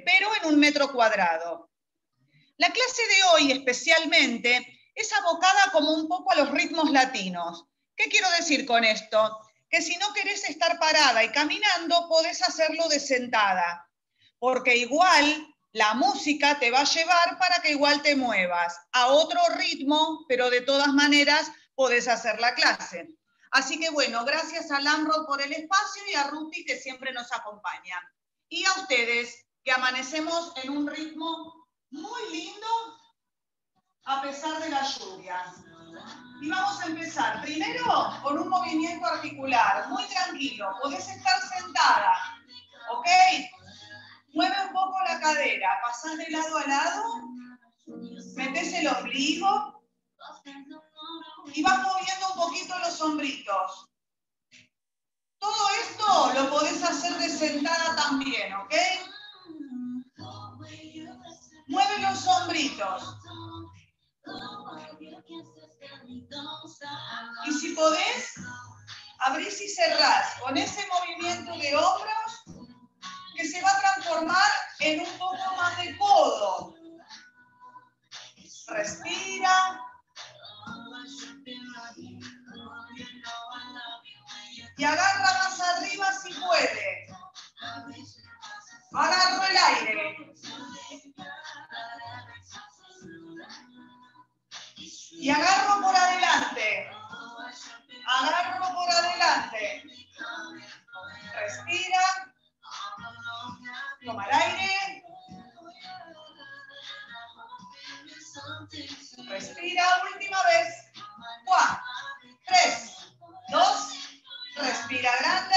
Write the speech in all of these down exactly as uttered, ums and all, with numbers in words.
pero en un metro cuadrado. La clase de hoy especialmente es abocada como un poco a los ritmos latinos. ¿Qué quiero decir con esto? Que si no querés estar parada y caminando, podés hacerlo de sentada, porque igual la música te va a llevar para que igual te muevas a otro ritmo, pero de todas maneras podés hacer la clase. Así que bueno, gracias a Lamrod por el espacio y a Ruti que siempre nos acompaña. Y a ustedes, que amanecemos en un ritmo muy lindo a pesar de la lluvia. Y vamos a empezar primero con un movimiento articular, muy tranquilo. Podés estar sentada, ¿ok? Mueve un poco la cadera, pasás de lado a lado, metés el ombligo y vas moviendo un poquito los hombritos. Todo esto lo podés hacer de sentada también, ¿ok? Mueve los hombritos. Y si podés, abrís y cerrás con ese movimiento de hombros que se va a transformar en un poco más de codo. Respira. Y agarra más arriba si puede. Agarro el aire. Y agarro por adelante. Agarro por adelante. Respira. Toma el aire. Respira, última vez. Cuatro, tres, dos, respira grande.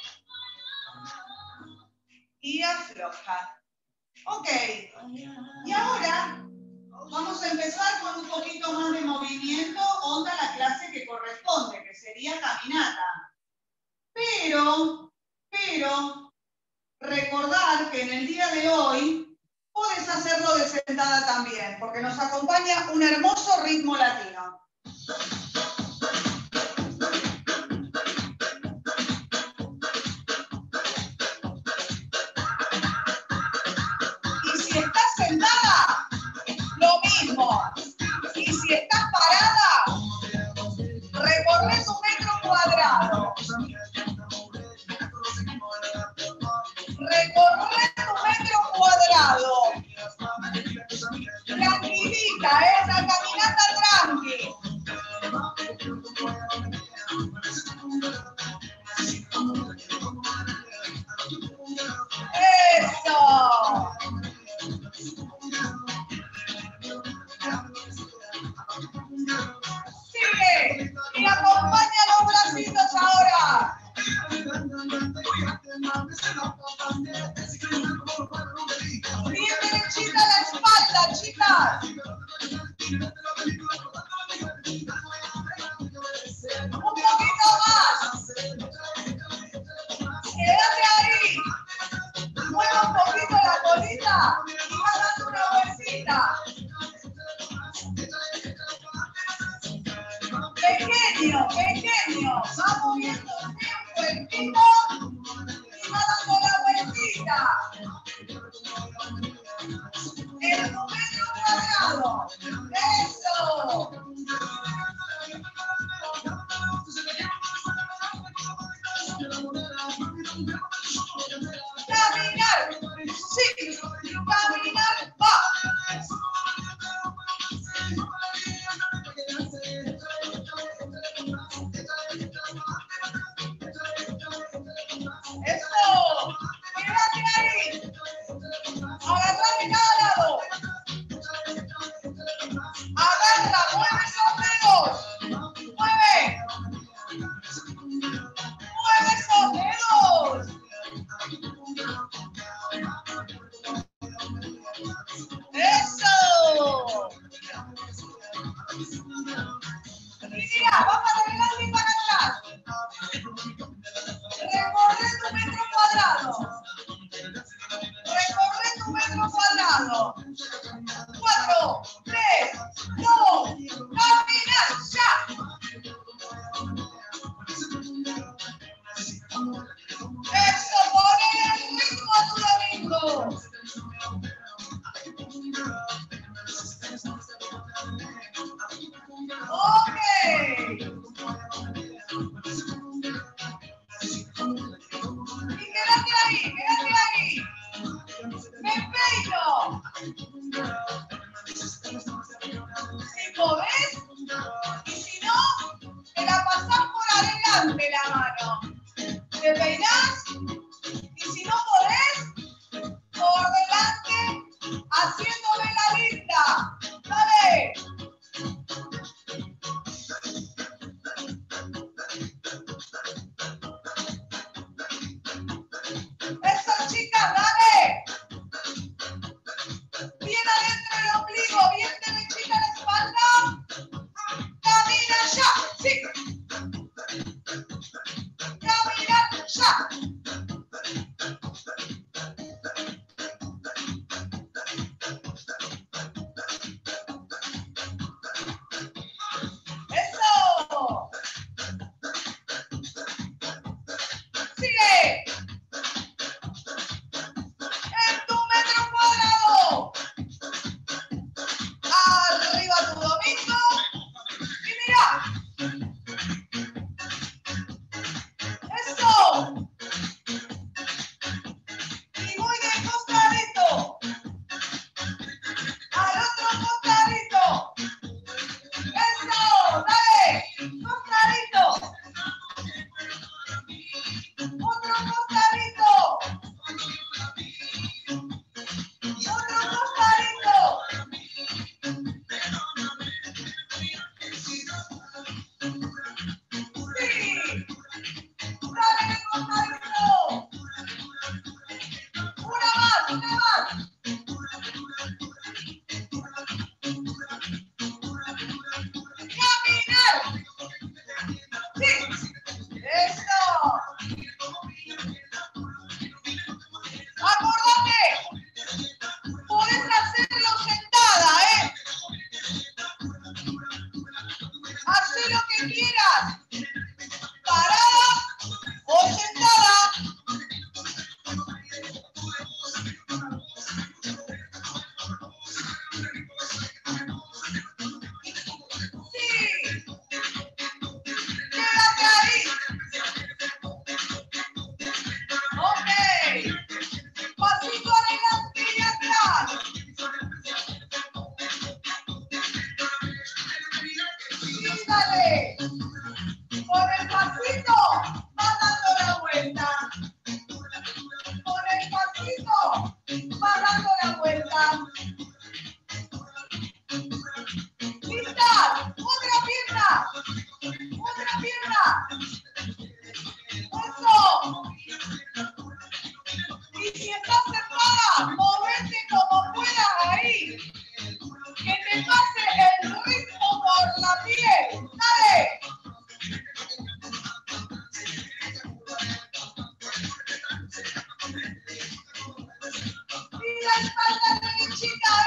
Y afloja. Ok. Y ahora vamos a empezar con un poquito más de movimiento, onda la clase que corresponde, que sería caminata. Pero, pero, recordar que en el día de hoy podés hacerlo de sentada también, porque nos acompaña un hermoso ritmo latino. Y si estás sentada, lo mismo. Y si estás parada, recorres un metro cuadrado. Recorrer un metro cuadrado. Tranquilita, ¿eh? Una caminata tranqui. ¡Eso! Sigue. Y acompaña los bracitos ahora. Bien derechita la espalda, chicas. Un poquito más. Quédate ahí. Mueva un poquito la colita y va dando una vueltita. Pequeño, pequeño. Va moviendo un cuerpito y va dando la vueltita. En un metro cuadrado. ¡Eso! Caminar. Sí. Caminar. Va. Eso. Quédate ahí. Agarrate cada lado. Agarra, mueve esos dedos. Mueve. Mueve esos dedos. Eso. Y mira, va para adelante y para atrás. Recorre tu metro cuadrado. Recorre tu metro cuadrado. Cuatro, tres, dos, caminar ya. Eso, poner el ritmo a tu domingo. Ok. Y quédate ahí, quédate ahí. Me peino. Si podés, y si no, te la pasás por adelante la mano. Te peinás, y si no podés, por delante, haciéndome la linda. Dale. Eso, chicas, dale. Bien adentro el ombligo, bien derechita la espalda. Camina ya, sí. Camina ya. Eso. Sigue. En tu metro cuadrado. Arriba tu domingo. Y mira. Eso. Y voy de costadito. Al otro costadito. Eso. Dale. Costadito. Otro costadito. Otro costadito. Sí. Dale el costadito. Una más, una más. Caminar. Sí. Eso. Acordate. Podés hacerlo sentada, ¿eh? Hacé lo que quieras. Parada o sentada. Sí. Quédate ahí. Ok. Pasito adelante y atrás. Sí, dale. Con el pasito va dando la vuelta. Con el pasito va dando la vuelta. ¡Lista! ¡Otra pierna! ¡Otra pierna! ¡Eso! Y si estás sentada, movete como puedas ahí. Que te pase el ritmo por la piel. ¡Dale! Y la espalda derechita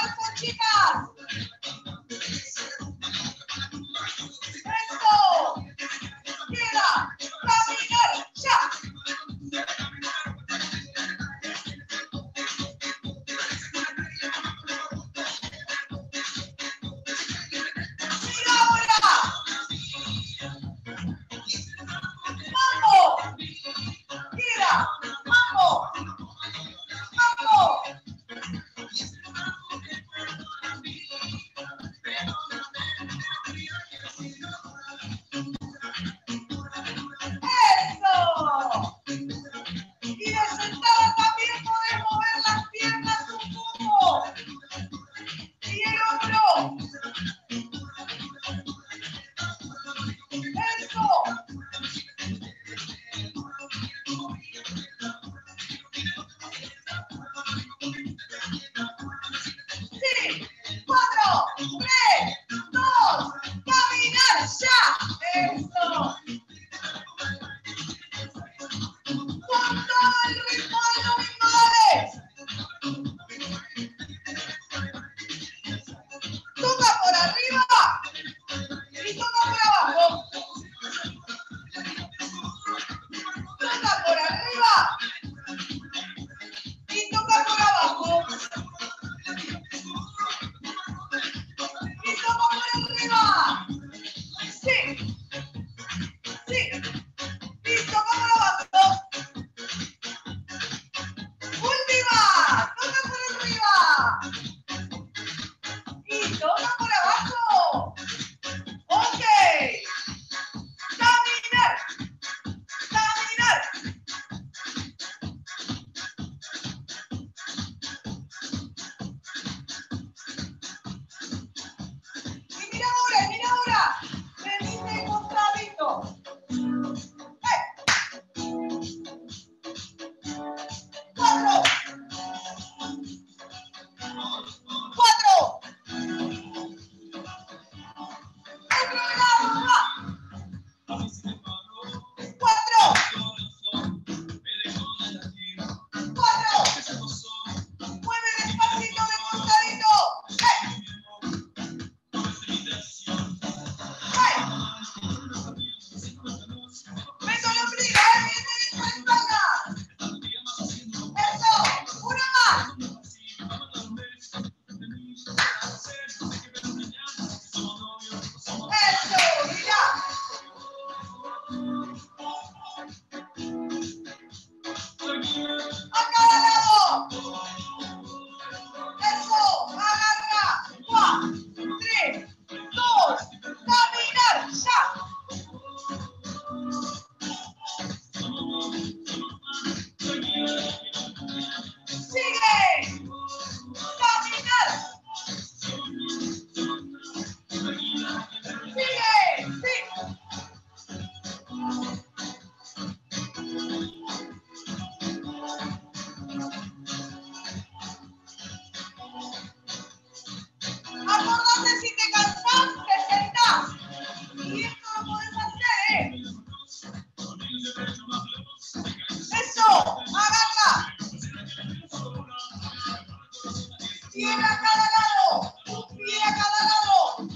pie a cada lado, un pie a cada lado.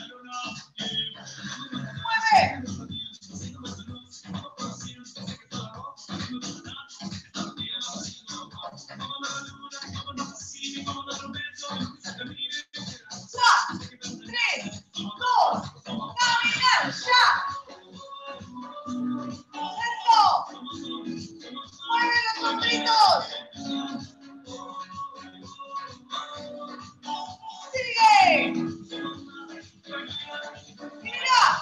Mueve. Ya, tres, dos, caminar, ya. Eso. Mueve los hombritos. Sigue. Mira.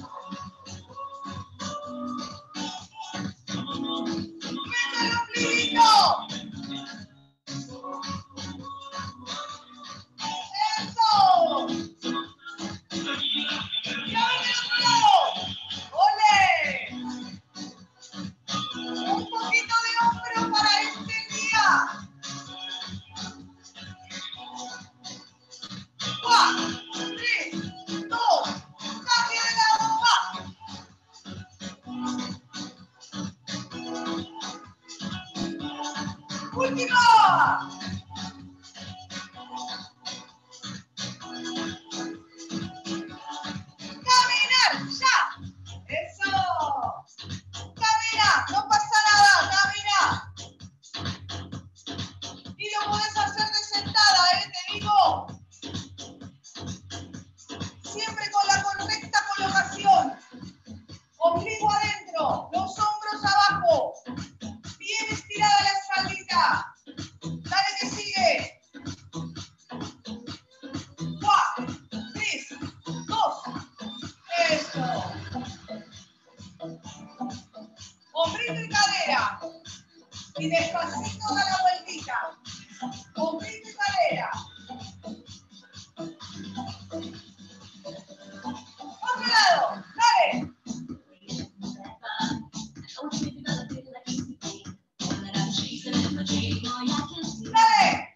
Mete el ombliguito. Eso. Y ahora del otro lado. ¡Ole! Un poquito de hombro para este día. Cuatro, tres, dos, cambio de lado, va. Última. Caminar, ya. Eso. Camina, no pasa nada, camina. Y lo podés hacer de sentada, ¿eh? Te digo. Siempre con la correcta colocación. Ombligo adentro, los hombros abajo. Bien estirada la espaldita. Dale que sigue. Cuatro, tres, dos. Eso. Ombligo y cadera. Y despacito da la vueltita. Ombligo y cadera. Otro lado. Dale. Dale.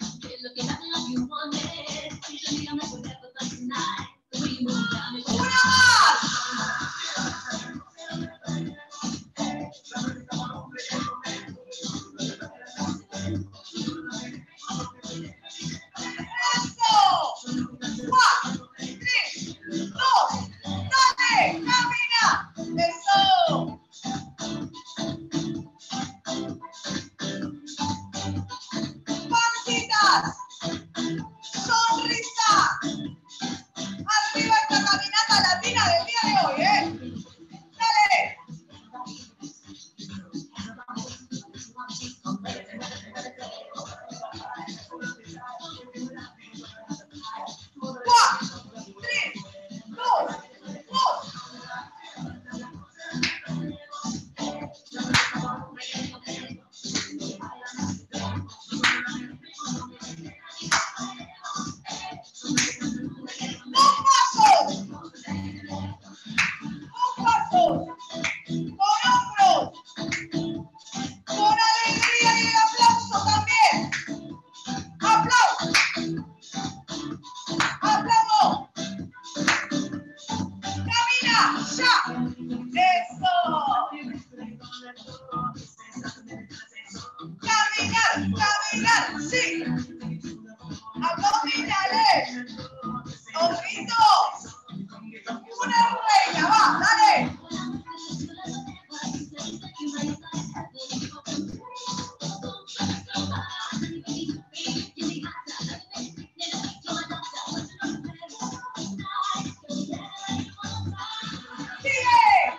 Una más. Eso. Cuatro, tres, dos, dale, camina. Eso. Pancitas. Sonrisa. Arriba esta caminata latina del día de hoy, ¿eh? Dale. Cuatro, tres, dos, dos. Dos pasos. Dos pasos. Con hombros. Con alegría y el aplauso también. Aplauso. Aplauso. Camina, ya. Eso. Caminar, caminar, sí. Abdominales. Ojitos. Una reina, va, dale. Sigue.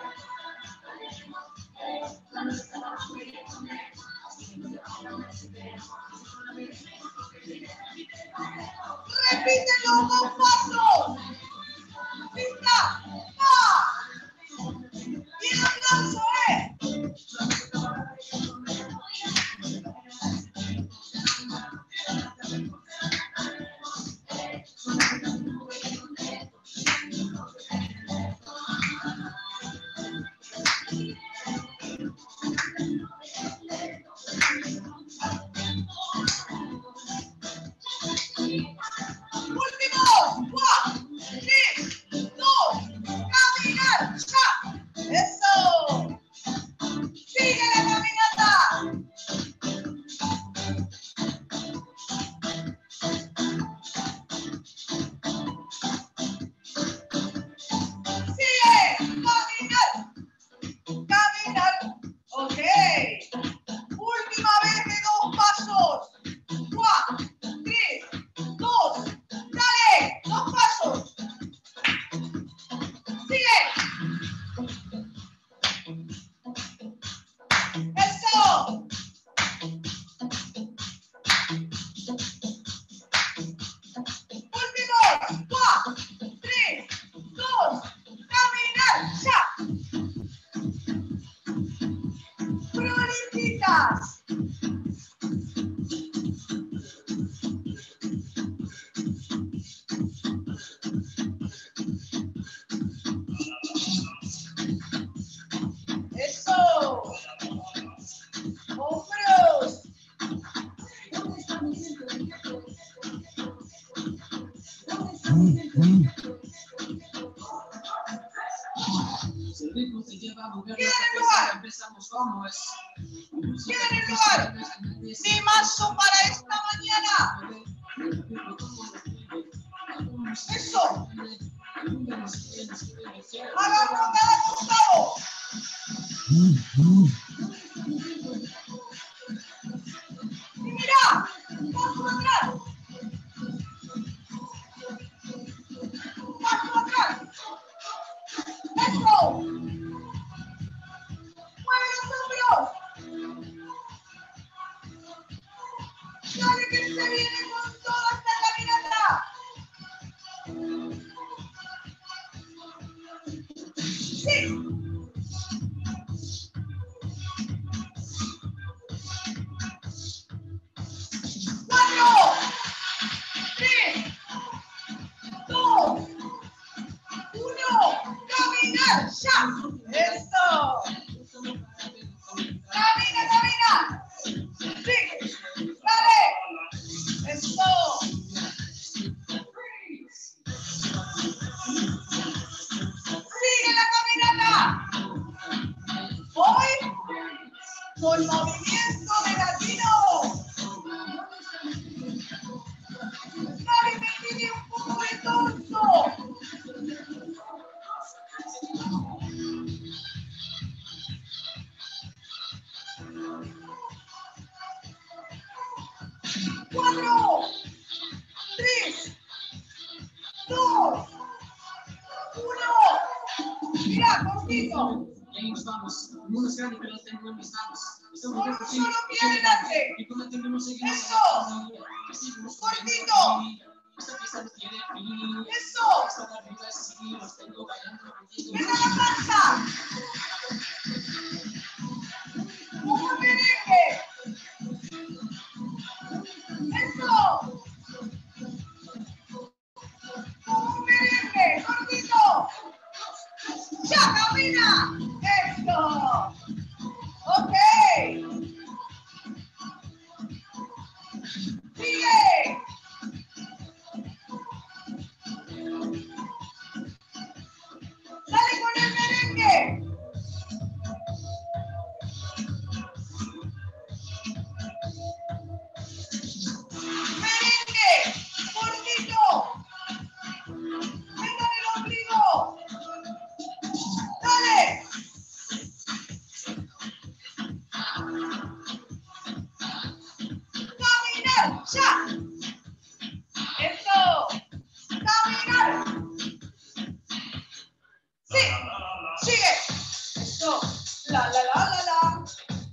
Repítelo con pasos. Lista. Va. Y el aplauso, ¿eh? Último. Cuatro, tres, dos, caminar, ya. Eso. Sigue la caminata. Queda en el lugar. Queda en el lugar. Temazo para esta mañana. Eso. Agarro cada costado. Y mirá, paso atrás. Paso atrás. Eso. Mueve los hombros. Dale que se viene con toda esta caminata. Sí. Cuatro, tres, dos, uno, caminar ya. Eso. Camina, camina. Sí. Dale. Eso. Sigue la caminata. Hoy con movimiento de latino. Dale, me tiene un poco de torso. Cuatro, tres, dos, uno. Mira, cortito. Y ahí nos vamos. El mundo es grande, pero lo tengo en mis manos. Solo, solo pie adelante. Y como tenemos Eso. Cortito. Esta pieza no tiene fin. Eso. Están arriba, sí, los tengo bailando contigo. Mira la panza. Como un merengue. Eso. Como un merengue. Cortito. Ya, camina. Eso. Ok. Sigue. Dale con el merengue. Merengue. Cortito. Venga el ombligo. Dale. Caminar, ya. Eso. Caminar. Sí. Sigue. Eso. La, la, la, la, la.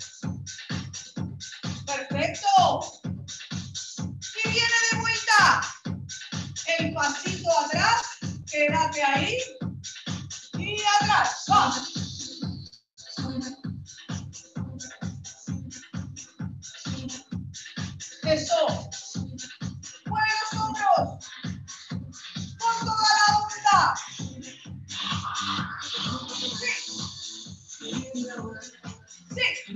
Perfecto. Y viene de vuelta. El pasito atrás. Quédate ahí. Y atrás. Vamos. Eso. Mueve los hombros. Con toda la onda. Sí. Sí.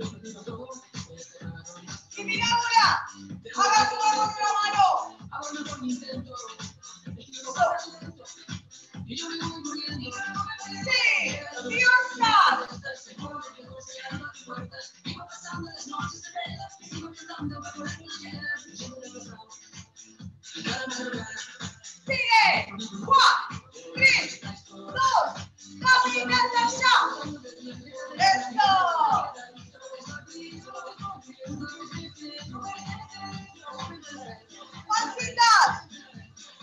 Y mira ahora. Haga tu mano con la mano. Sí. Diosa. Sigue. Cuatro, tres, dos, caminata ya. Eso. Pancitas.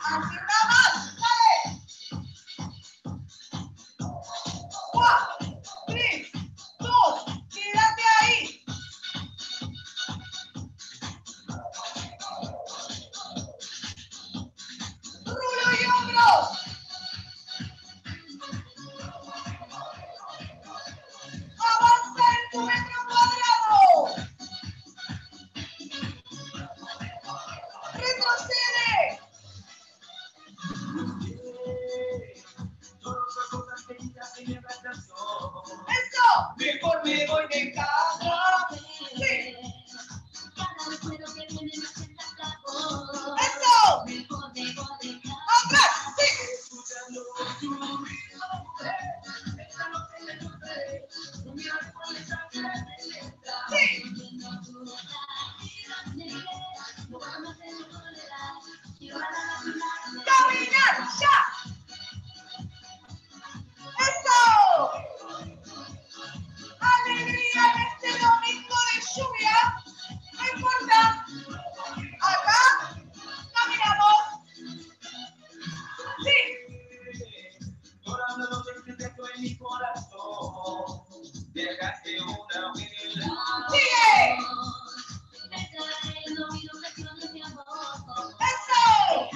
Así nada más. Dale. Cuatro, tres, dos, quédate ahí. Rulo y hombros. Avanza en tu metro cuadrado. Retrocede. Eso. Mejor me voy de casa. Sí. Eso. Atrás. Sí. Sí. Caminar ya. Eso. Alegría en este domingo de lluvia. No importa. Acá caminamos. Sí. Sigue. Eso.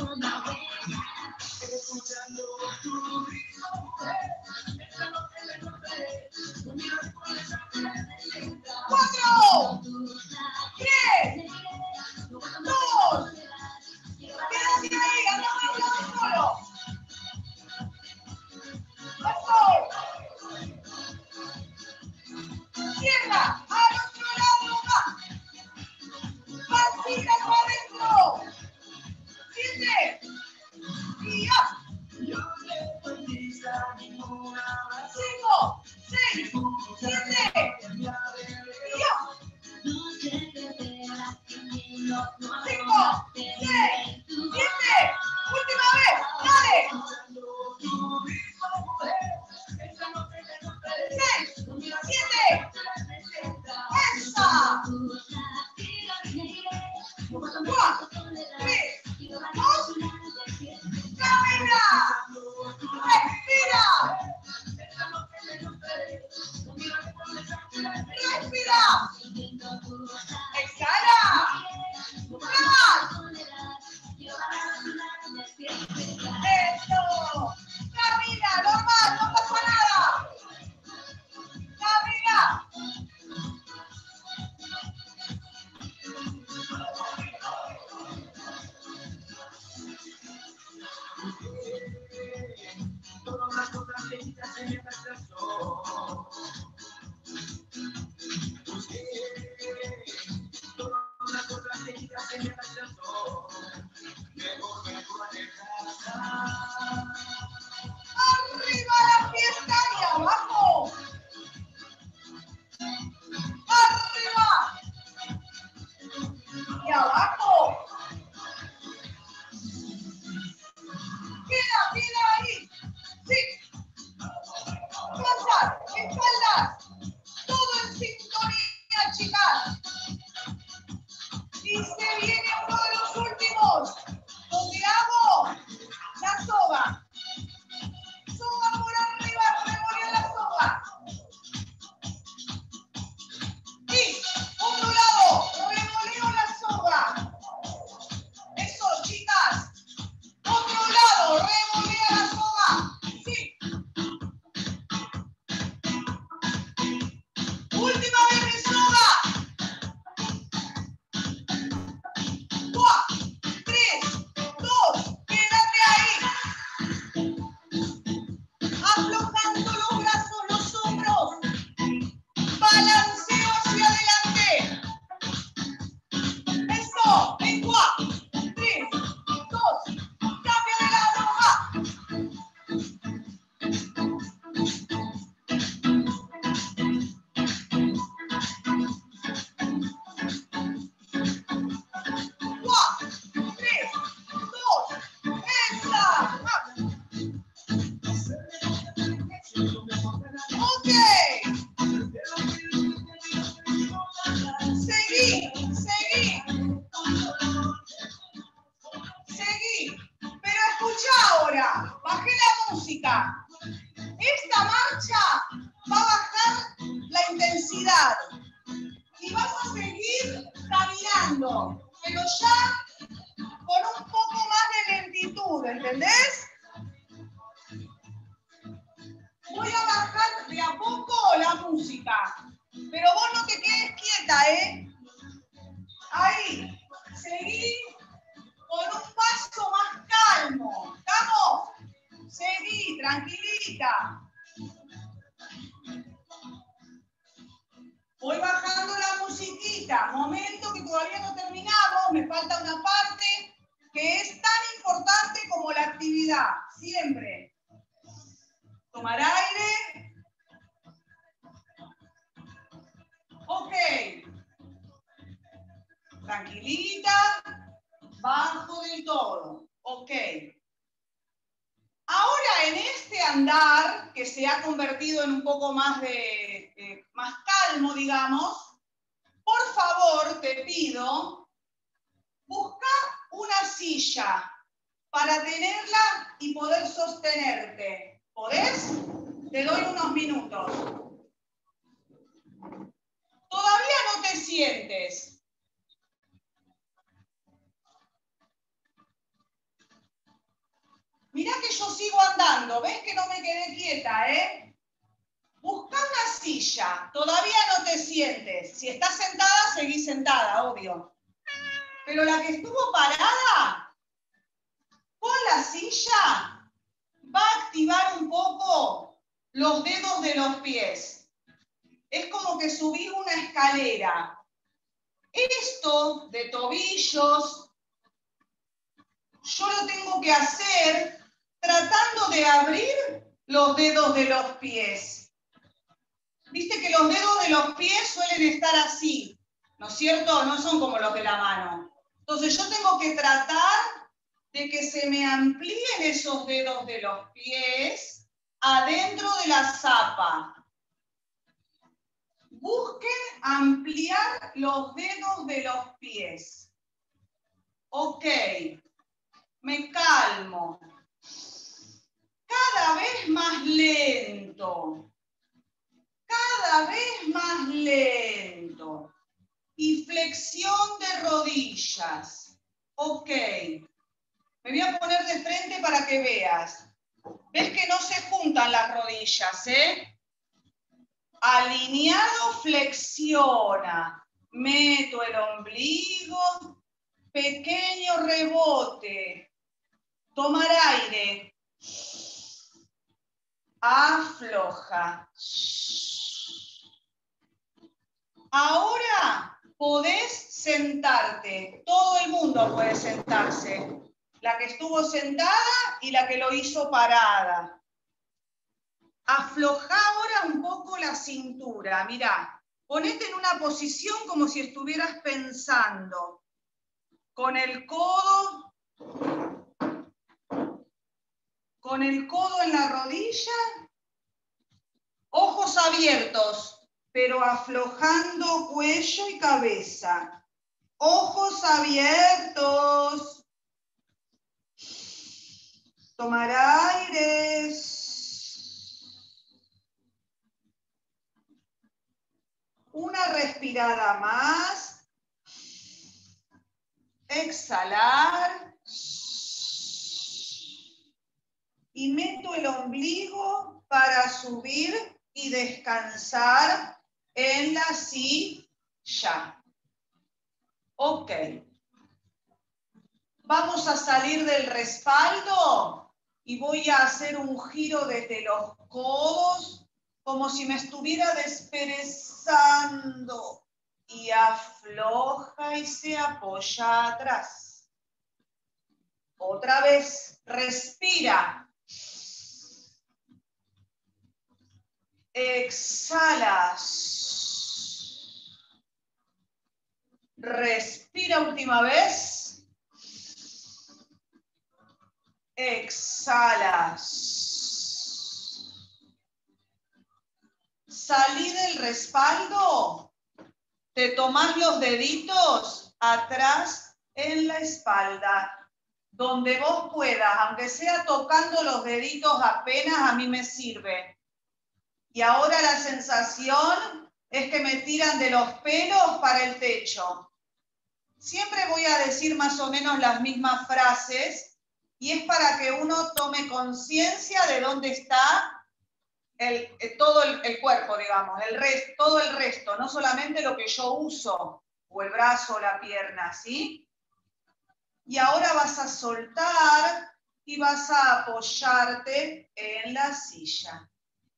Cuatro, tres, dos, quédate ahí, anda bailando solo. Eso. Cierra, al otro lado va. Pasita para adentro. Siete. Y up. Cinco, seis, siete. Y up. Cinco, seis, siete. Última vez. Dale. Seis, siete. Esa. Cuatro, tres, dos. Camina. Respira. Respira. Exhala. Más. Eso. Camina, normal, no pasa nada. Camina. Arriba la fiesta y abajo. Arriba y abajo. Queda, queda ahí. Sí. Plantas, espaldas. Todo en sintonía, chicas. Y se viene uno de los últimos. Donde hago la soga. Soga por arriba, revolea la soga. Y, otro lado, revoleo la soga. caminando, pero ya con un poco más de lentitud, ¿entendés? Voy a bajar de a poco la música, pero vos no te quedes quieta, ¿eh? Ahí, seguí con un paso más calmo. ¿Estamos? Seguí, tranquilita. Voy bajando la musiquita. Momento que todavía no terminamos. Me falta una parte que es tan importante como la actividad. Siempre. Tomar aire. Ok. Tranquilita. Bajo del todo. Ok. Ahora en este andar, que se ha convertido en un poco más, de, eh, más calmo, digamos, por favor te pido, busca una silla para tenerla y poder sostenerte. ¿Podés? Te doy unos minutos. Todavía no te sientes. Mirá que yo sigo andando, ¿ves que no me quedé quieta, eh? Busca una silla, todavía no te sientes. Si estás sentada, seguí sentada, obvio. Pero la que estuvo parada, con la silla, va a activar un poco los dedos de los pies. Es como que subís una escalera. Esto de tobillos, yo lo tengo que hacer tratando de abrir los dedos de los pies. Viste que los dedos de los pies suelen estar así, ¿no es cierto? No son como los de la mano. Entonces yo tengo que tratar de que se me amplíen esos dedos de los pies adentro de la zapa. Busquen ampliar los dedos de los pies. Ok, me calmo. Cada vez más lento, cada vez más lento. Y flexión de rodillas. Ok. Me voy a poner de frente para que veas. ¿Ves que no se juntan las rodillas, eh? Alineado, flexiona. Meto el ombligo. Pequeño rebote. Tomar aire. Afloja. Ahora podés sentarte. Todo el mundo puede sentarse. La que estuvo sentada y la que lo hizo parada. Afloja ahora un poco la cintura. Mirá, ponete en una posición como si estuvieras pensando. Con el codo... Con el codo en la rodilla, ojos abiertos, pero aflojando cuello y cabeza. Ojos abiertos. Tomar aire. Una respirada más. Exhalar. Y meto el ombligo para subir y descansar en la silla. Ok. Vamos a salir del respaldo y voy a hacer un giro desde los codos como si me estuviera desperezando. Y afloja y se apoya atrás. Otra vez, respira. Exhala. Respira última vez. Exhala. Salí del respaldo. Te tomás los deditos atrás en la espalda. Donde vos puedas, aunque sea tocando los deditos apenas, a mí me sirve. Y ahora la sensación es que me tiran de los pelos para el techo. Siempre voy a decir más o menos las mismas frases y es para que uno tome conciencia de dónde está el, todo el, el cuerpo, digamos, el rest, todo el resto, no solamente lo que yo uso, o el brazo, o la pierna, ¿sí? Y ahora vas a soltar y vas a apoyarte en la silla.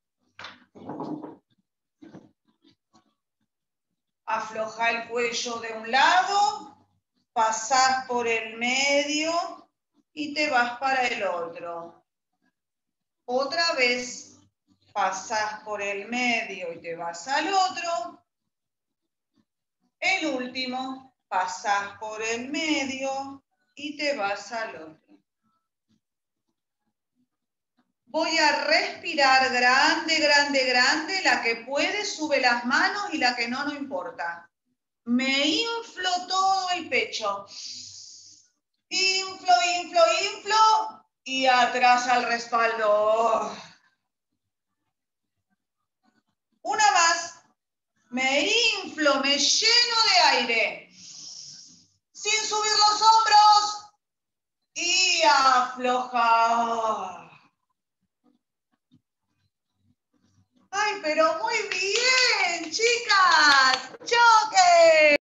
Afloja el cuello de un lado, pasás por el medio y te vas para el otro. Otra vez, pasás por el medio y te vas al otro. El último, pasás por el medio y te vas al otro. Voy a respirar grande, grande, grande. La que puede sube las manos y la que no, no importa. Me inflo todo el pecho. Inflo, inflo, inflo. Y atrás al respaldo. Una más. Me inflo, me lleno de aire. Sin subir los hombros. Y aflojar. ¡Ay, pero muy bien, chicas! ¡Choque!